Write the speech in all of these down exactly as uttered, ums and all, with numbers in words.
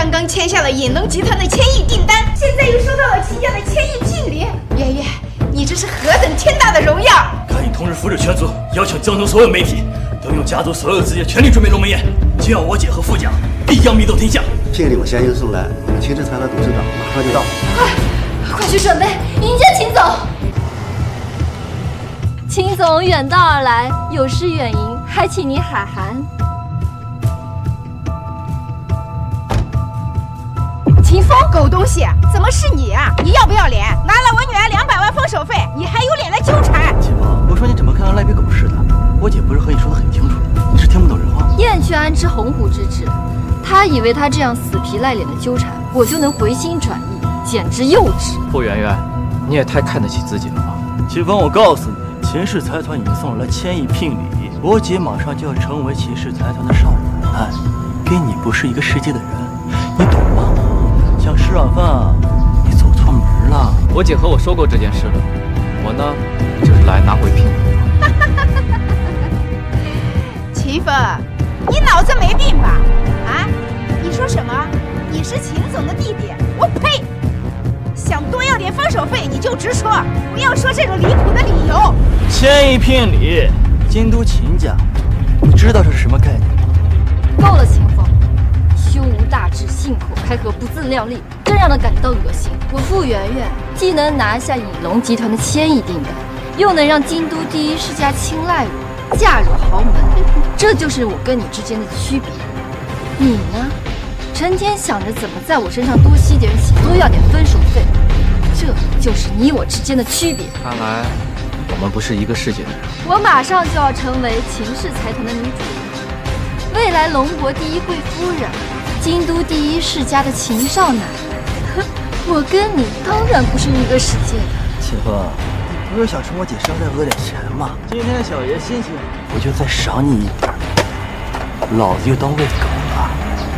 刚刚签下了引龙集团的千亿订单，现在又收到了齐家的千亿聘礼。圆圆，你这是何等天大的荣耀！ 赶紧通知福氏全族，邀请江州所有媒体，动用家族所有资源，全力准备龙门宴。今晚我姐和傅家必将名动天下。 聘礼我先行送来，我们秦氏财团董事长马上就到。 快，快去准备迎接秦总。秦总远道而来，有失远迎，还请你海涵。 秦风，狗东西，怎么是你啊？你要不要脸？拿了我女儿两百万封手费，你还有脸来纠缠？ 秦风，我说你怎么看到赖皮狗似的？我姐不是和你说的很清楚，你是听不懂人话。 燕去安知鸿鹄之志？他以为他这样死皮赖脸的纠缠，我就能回心转意，简直幼稚。 傅圆圆，你也太看得起自己了吧？ 秦风，我告诉你，秦氏财团已经送来了千亿聘礼，我姐马上就要成为秦氏财团的少奶奶，跟你不是一个世界的人，你懂吗？想吃软饭啊？你走错门了。 我姐和我说过这件事了，我呢，就是来拿回聘礼的。 秦风，你脑子没病吧？啊？你说什么？你是秦总的弟弟？我呸！想多要点封手费你就直说，不要说这种离谱的理由。 千亿聘礼， 京都秦家，你知道这是什么概念吗？ 够了，秦风，胸无大志，信口开河，不自量力，真让人感觉到恶心。我傅圆圆既能拿下引龙集团的千亿订单，又能让京都第一世家青睐我，嫁入豪门，这就是我跟你之间的区别。你呢，成天想着怎么在我身上多吸点血，多要点分手费，这就是你我之间的区别。 看来我们不是一个世界的人。 我马上就要成为秦氏财团的女主人，未来龙国第一贵夫人，京都第一世家的秦少奶奶。我跟你当然不是一个世界的。 秦风，你不是想从我姐身上再讹点钱吗？今天小爷心情，我就再赏你一点，老子就当喂狗了。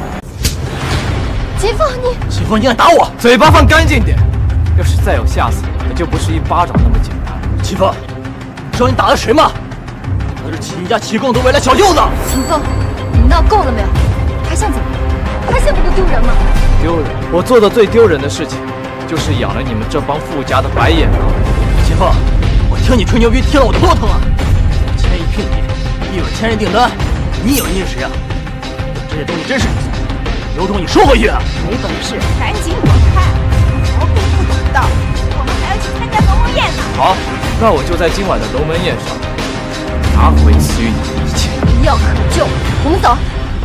秦风，你秦风，你敢打我？ 嘴巴放干净点，要是再有下次，那就不是一巴掌那么简单。 秦风，知道你打的谁吗？那是秦家齐公的未来小舅子。 秦风，你闹够了没有？还想怎么样？还嫌不够丢人吗？ 丢人！我做的最丢人的事情，就是养了你们这帮富家的白眼狼。 秦风，我听你吹牛逼听了我头都疼了。千亿聘礼，一碗千人订单，你以为你是谁啊？这些东西真是你做的，有种你说回去啊！ 没本事赶紧滚开！毛病不懂的，我们还要去参加龙门宴呢。 好，那我就在今晚的龙门宴上拿回赐予你的一切。 无药可救，我们走。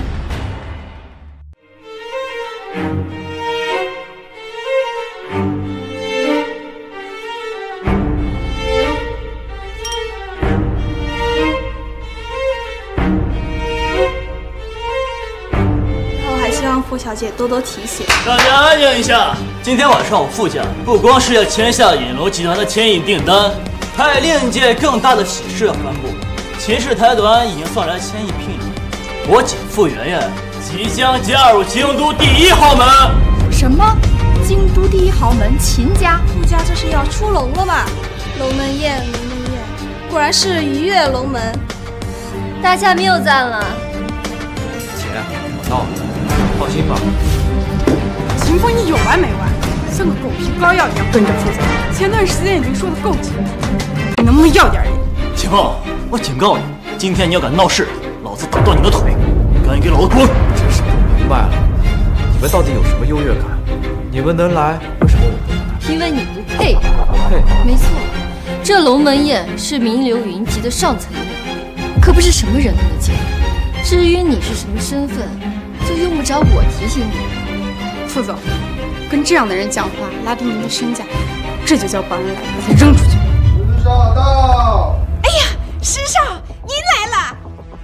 傅小姐多多提醒。 大家安静一下！今天晚上我傅家不光是要签下引龙集团的千亿订单，还有另一件更大的喜事要颁布。秦氏财团已经送来千亿聘礼，我姐傅圆圆即将加入京都第一豪门。 什么？京都第一豪门秦家？傅家这是要出笼了吧？龙门宴，龙门宴，果然是鱼跃龙门。 大家谬赞了。 姐，我到了。放心吧， 秦风，你有完没完？像个狗皮膏药一样跟着傅总。前段时间已经说的够清楚，你能不能要点脸？ 秦风，我警告你，今天你要敢闹事，老子打断你的腿！赶紧给老子滚！ 真是不明白了，你们到底有什么优越感？你们能来，为什么我不能来？ 因为你不配。 不配？ 没错，这龙门宴是名流云集的上层宴，可不是什么人都能进。至于你是什么身份，就用不着我提醒你。 傅总，跟这样的人讲话，拉低您的身价，这就叫把人来把他扔出去。 时少到！ 哎呀，时少，您来了！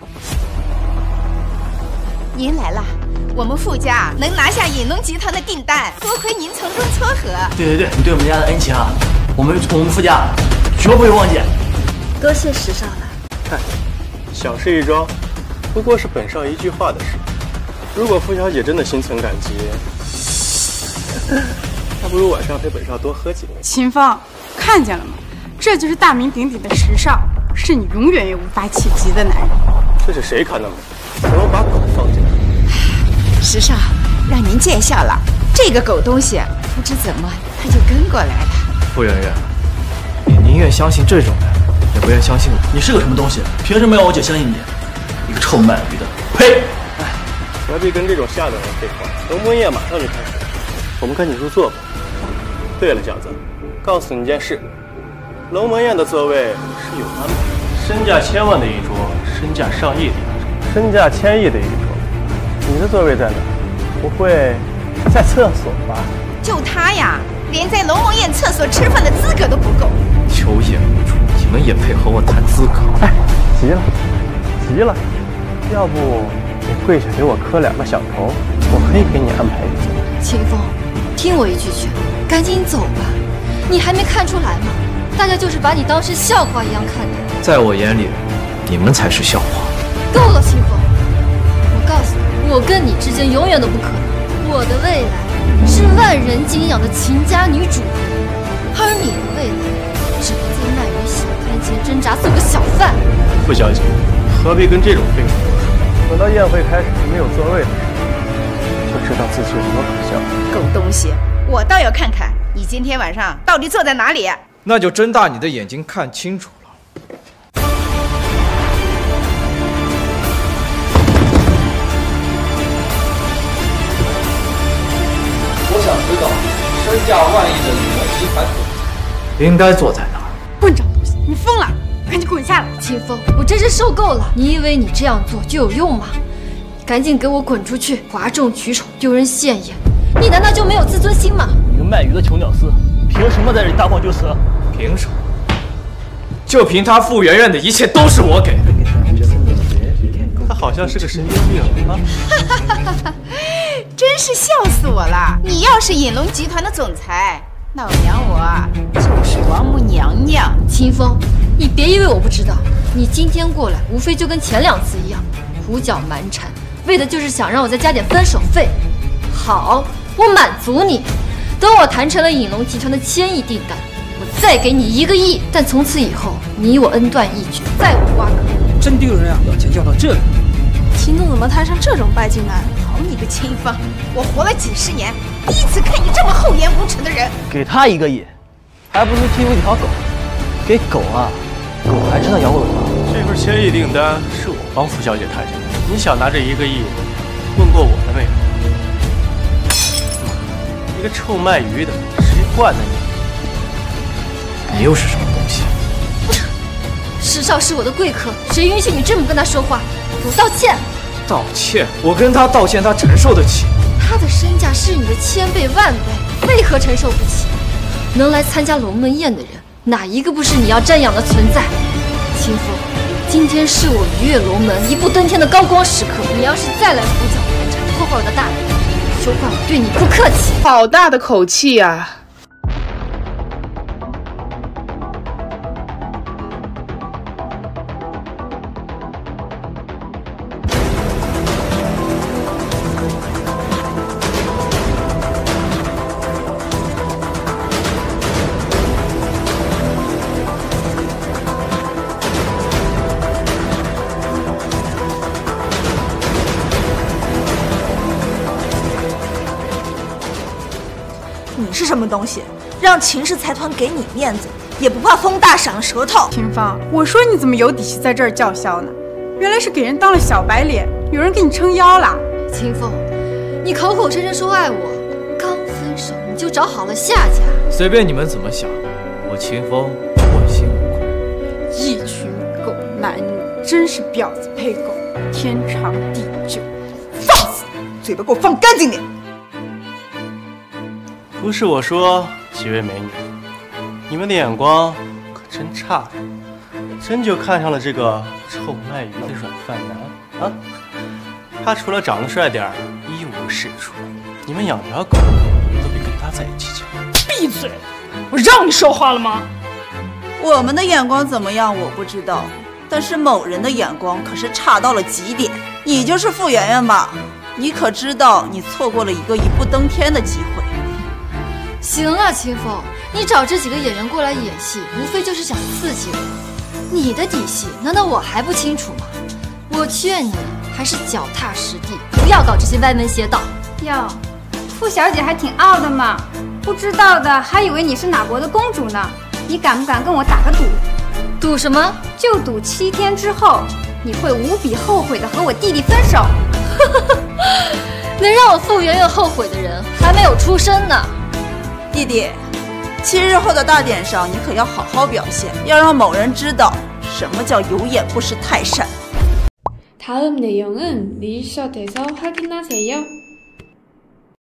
您来了，我们傅家能拿下引龙集团的订单，多亏您从中撮合。 对对对，你对我们家的恩情啊，我们我们傅家绝不会忘记。 多谢时少了。 嗨，小事一桩，不过是本少一句话的事。如果傅小姐真的心存感激，那不如晚上陪本少多喝几杯。 秦风，看见了吗？这就是大名鼎鼎的时少，是你永远也无法企及的男人。 这是谁看的门？怎么把狗放进来？ 时少， 让您见笑了。这个狗东西，不知怎么他就跟过来了。 傅媛媛，你宁愿相信这种人，也不愿相信我。 你是个什么东西？凭什么要我姐相信你？一个臭卖鱼的！呸！ 哎，何必跟这种下等人废话？龙门宴马上就开始，我们赶紧入座吧。对了，小子，告诉你件事，龙门宴的座位是有安排的。身价千万的一桌，身价上亿的一桌，身价千亿的一桌。你的座位在哪？不会在厕所吧？ 就他呀，连在龙门宴厕所吃饭的资格都不够。 有眼无珠，你们也配和我谈资格？ 哎，急了，急了！要不你跪下给我磕两个响头，我可以给你安排一座。 秦风，听我一句劝，赶紧走吧。你还没看出来吗？大家就是把你当成笑话一样看待。 在我眼里，你们才是笑话。 够了，秦风！我告诉你，我跟你之间永远都不可能。我的未来是万人敬仰的秦家女主人，而你的未来只能在卖鱼小摊前挣扎做个小贩。 傅小姐，何必跟这种废物说？等到宴会开始没有座位的时候，就知道自己有多可笑。 狗东西，我倒要看看你今天晚上到底坐在哪里。 那就睁大你的眼睛看清楚了。 我想知道身价万亿的李梦集团应该坐在哪儿？ 混账东西，你疯了！赶紧滚下来！ 秦风，我真是受够了！你以为你这样做就有用吗？赶紧给我滚出去！哗众取宠，丢人现眼！你难道就没有自尊心吗？ 你个卖鱼的穷屌丝，凭什么在这里大放厥词？ 凭什么？就凭他傅媛媛的一切都是我给的。 他好像是个神经病啊！ 真是笑死我了！你要是引龙集团的总裁，老娘我就是王母娘娘。 秦风，你别以为我不知道，你今天过来无非就跟前两次一样，胡搅蛮缠，为的就是想让我再加点分手费。好，我满足你。等我谈成了引龙集团的千亿订单，我再给你一个亿。但从此以后，你我恩断义绝，再无瓜葛。 真丢人啊！要钱要到这里。 秦总怎么摊上这种拜金男？ 好你个秦风，我活了几十年，第一次看你这么厚颜无耻的人。 给他一个亿，还不是欺负一条狗？给狗啊，狗还知道摇尾巴。 这份千亿订单是我帮傅小姐谈下的，你想拿这一个亿问过我的没有？一个臭卖鱼的，谁惯的你？ 你又是什么东西？ 石少是我的贵客，谁允许你这么跟他说话？给我道歉！ 道歉？我跟他道歉，他承受得起？ 他的身价是你的千倍万倍，为何承受不起？能来参加龙门宴的人，哪一个不是你要瞻仰的存在？秦风，今天是我鱼跃龙门、一步登天的高光时刻。你要是再来胡搅蛮缠，破坏我的大礼，休怪我对你不客气。 好大的口气呀！ 你是什么东西？让秦氏财团给你面子，也不怕风大闪了舌头？ 秦风，我说你怎么有底气在这儿叫嚣呢？原来是给人当了小白脸，有人给你撑腰了。 秦风，你口口声声说爱我，刚分手你就找好了下家。 随便你们怎么想，我秦风问心无愧。 一群狗男女，真是婊子配狗，天长地久。 放肆！嘴巴给我放干净点！ 不是我说，几位美女，你们的眼光可真差呀！真就看上了这个臭卖鱼的软饭男啊！他除了长得帅点儿，一无是处。你们养条狗都比跟他在一起强。 闭嘴！我让你说话了吗？ 我们的眼光怎么样我不知道，但是某人的眼光可是差到了极点。你就是傅媛媛吧？你可知道你错过了一个一步登天的机会？ 行了，秦风，你找这几个演员过来演戏，无非就是想刺激我。你的底细难道我还不清楚吗？我劝你还是脚踏实地，不要搞这些歪门邪道。 哟，傅小姐还挺傲的嘛，不知道的还以为你是哪国的公主呢。你敢不敢跟我打个赌？ 赌什么？ 就赌七天之后，你会无比后悔的和我弟弟分手。 能让我傅圆圆后悔的人还没有出生呢。 弟弟，七日后的大典上，你可要好好表现，要让某人知道什么叫有眼不识泰山。 다음 내용은 리셔츠에서 확인하세요.